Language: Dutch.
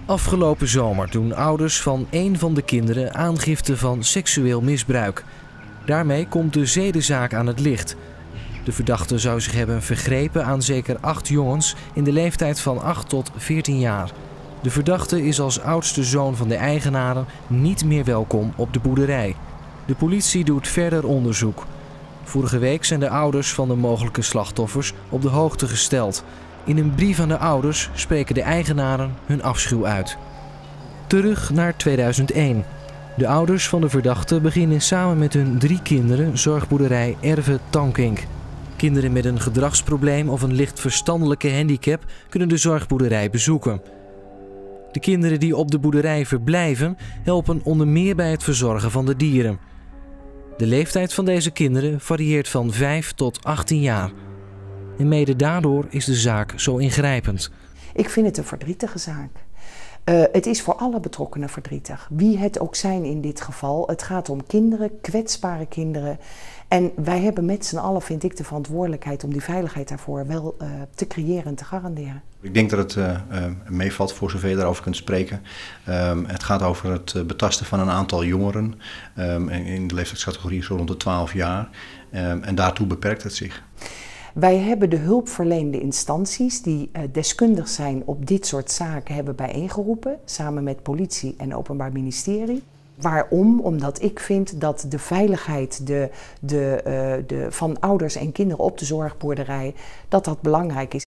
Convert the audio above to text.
Afgelopen zomer doen ouders van één van de kinderen aangifte van seksueel misbruik. Daarmee komt de zedenzaak aan het licht. De verdachte zou zich hebben vergrepen aan zeker 8 jongens in de leeftijd van 8 tot 14 jaar. De verdachte is als oudste zoon van de eigenaren niet meer welkom op de boerderij. De politie doet verder onderzoek. Vorige week zijn de ouders van de mogelijke slachtoffers op de hoogte gesteld. In een brief aan de ouders spreken de eigenaren hun afschuw uit. Terug naar 2001. De ouders van de verdachte beginnen samen met hun 3 kinderen zorgboerderij Erve Tankink. Kinderen met een gedragsprobleem of een licht verstandelijke handicap kunnen de zorgboerderij bezoeken. De kinderen die op de boerderij verblijven helpen onder meer bij het verzorgen van de dieren. De leeftijd van deze kinderen varieert van 5 tot 18 jaar. En mede daardoor is de zaak zo ingrijpend. Ik vind het een verdrietige zaak. Het is voor alle betrokkenen verdrietig. Wie het ook zijn in dit geval. Het gaat om kinderen, kwetsbare kinderen. En wij hebben met z'n allen, vind ik, de verantwoordelijkheid om die veiligheid daarvoor wel te creëren en te garanderen. Ik denk dat het meevalt voor zover je daarover kunt spreken. Het gaat over het betasten van een aantal jongeren in de leeftijdscategorie zo rond de 12 jaar. En daartoe beperkt het zich. Wij hebben de hulpverlenende instanties die deskundig zijn op dit soort zaken hebben bijeengeroepen, samen met politie en Openbaar Ministerie. Waarom? Omdat ik vind dat de veiligheid van ouders en kinderen op de zorgboerderij, dat belangrijk is.